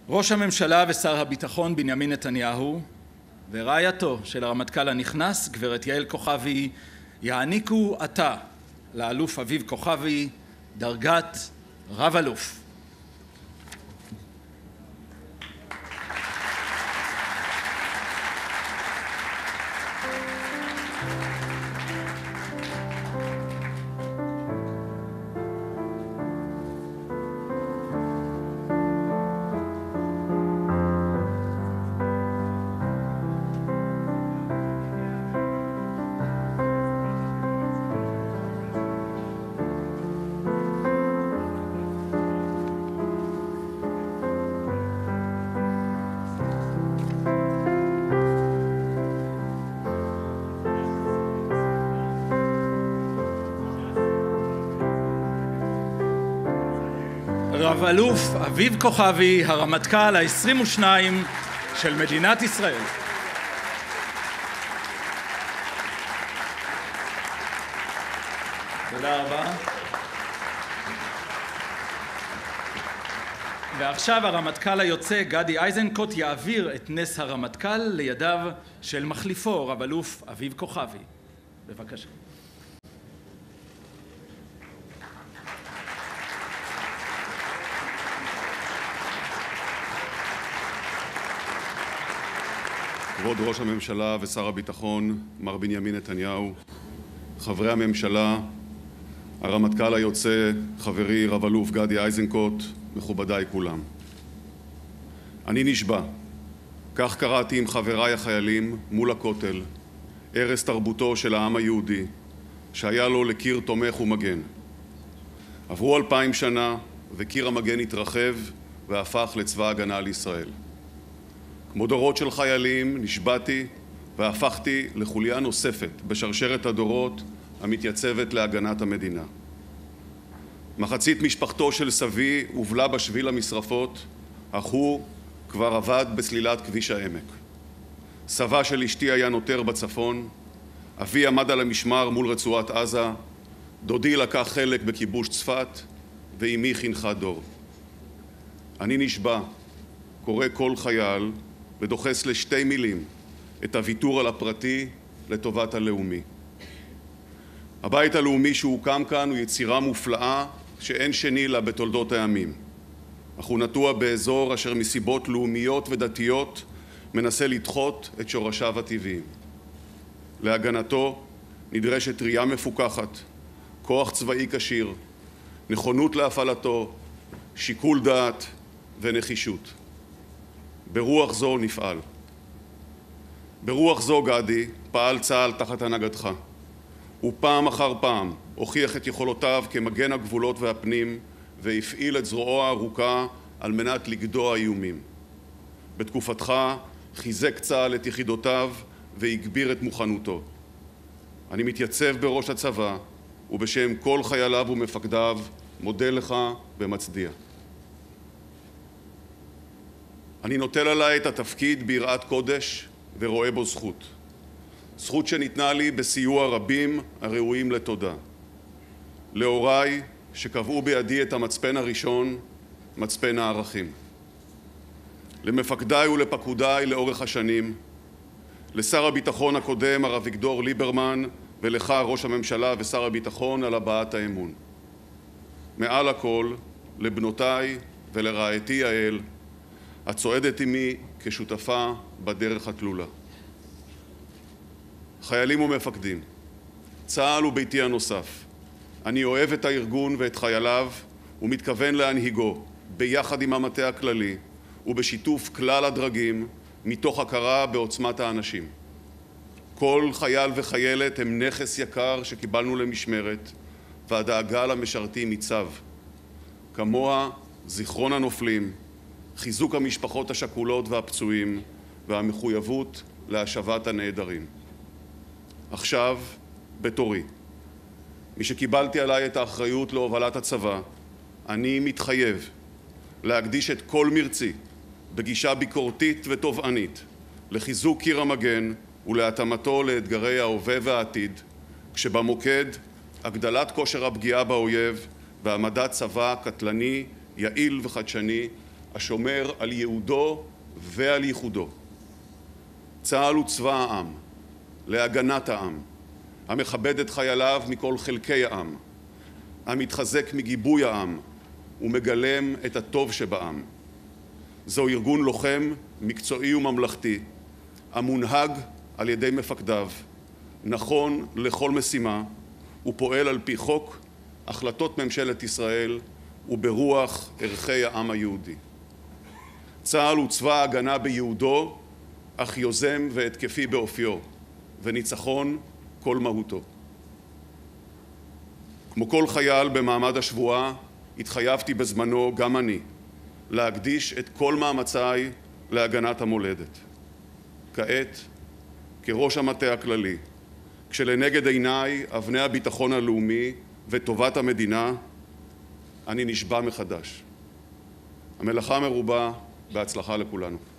ראש הממשלה ושר הביטחון בנימין נתניהו ורעייתו של הרמטכ"ל הנכנס גברת יעל כוכבי יעניקו עתה לאלוף אביב כוכבי דרגת רב אלוף. רב אלוף אביב כוכבי, הרמטכ"ל ה-22 של מדינת ישראל. תודה רבה. ועכשיו הרמטכ"ל היוצא גדי איזנקוט יעביר את נס הרמטכ"ל לידיו של מחליפו רב אלוף אביב כוכבי. בבקשה. כבוד ראש הממשלה ושר הביטחון מר בנימין נתניהו, חברי הממשלה, הרמטכ"ל היוצא חברי רב אלוף גדי איזנקוט, מכובדיי כולם. אני נשבע, כך קראתי עם חבריי החיילים מול הכותל, ערש תרבותו של העם היהודי, שהיה לו לקיר תומך ומגן. עברו 2000 שנה וקיר המגן התרחב והפך לצבא הגנה לישראל. כמו דורות של חיילים נשבעתי והפכתי לחוליה נוספת בשרשרת הדורות המתייצבת להגנת המדינה. מחצית משפחתו של סבי הובלה בשביל המשרפות, אך הוא כבר עבד בסלילת כביש העמק. סבה של אשתי היה נותר בצפון, אבי עמד על המשמר מול רצועת עזה, דודי לקח חלק בכיבוש צפת, ואימי חינכה דור. אני נשבע, קורא כל חייל, ודוחס לשתי מילים את הוויתור על הפרטי לטובת הלאומי. הבית הלאומי שהוקם כאן הוא יצירה מופלאה שאין שני לה בתולדות הימים, אך הוא נטוע באזור אשר מסיבות לאומיות ודתיות מנסה לדחות את שורשיו הטבעיים. להגנתו נדרשת ראייה מפוקחת, כוח צבאי כשיר, נכונות להפעלתו, שיקול דעת ונחישות. ברוח זו נפעל. ברוח זו, גדי, פעל צה"ל תחת הנהגתך. הוא פעם אחר פעם הוכיח את יכולותיו כמגן הגבולות והפנים והפעיל את זרועו הארוכה על מנת לגדוע איומים. בתקופתך חיזק צה"ל את יחידותיו והגביר את מוכנותו. אני מתייצב בראש הצבא ובשם כל חייליו ומפקדיו מודה לך ומצדיע. אני נוטל עליי את התפקיד ביראת קודש ורואה בו זכות. זכות שניתנה לי בסיוע רבים הראויים לתודה. להוריי שקבעו בידי את המצפן הראשון, מצפן הערכים. למפקדיי ולפקודיי לאורך השנים, לשר הביטחון הקודם הרב אביגדור ליברמן ולך ראש הממשלה ושר הביטחון על הבעת האמון. מעל הכל לבנותיי ולרעייתי יעל, הצועדת עמי כשותפה בדרך התלולה. חיילים ומפקדים, צה"ל הוא ביתי הנוסף. אני אוהב את הארגון ואת חייליו ומתכוון להנהיגו ביחד עם המטה הכללי ובשיתוף כלל הדרגים מתוך הכרה בעוצמת האנשים. כל חייל וחיילת הם נכס יקר שקיבלנו למשמרת והדאגה למשרתים מצו. כמוה זיכרון הנופלים, חיזוק המשפחות השכולות והפצועים והמחויבות להשבת הנעדרים. עכשיו, בתורי, משקיבלתי עליי את האחריות להובלת הצבא, אני מתחייב להקדיש את כל מרצי בגישה ביקורתית ותובענית לחיזוק קיר המגן ולהתאמתו לאתגרי ההווה והעתיד, כשבמוקד הגדלת כושר הפגיעה באויב והעמדת צבא קטלני, יעיל וחדשני השומר על ייעודו ועל ייחודו. צה"ל הוא צבא העם, להגנת העם, המכבד את חייליו מכל חלקי העם, המתחזק מגיבוי העם ומגלם את הטוב שבעם. זהו ארגון לוחם, מקצועי וממלכתי, המונהג על ידי מפקדיו, נכון לכל משימה, ופועל על פי חוק, החלטות ממשלת ישראל וברוח ערכי העם היהודי. צה"ל הוא צבא ההגנה בייעודו, אך יוזם והתקפי באופיו, וניצחון כל מהותו. כמו כל חייל במעמד השבועה, התחייבתי בזמנו גם אני להקדיש את כל מאמציי להגנת המולדת. כעת, כראש המטה הכללי, כשלנגד עיניי אבני הביטחון הלאומי וטובת המדינה, אני נשבע מחדש. המלאכה מרובה, בהצלחה לכולנו.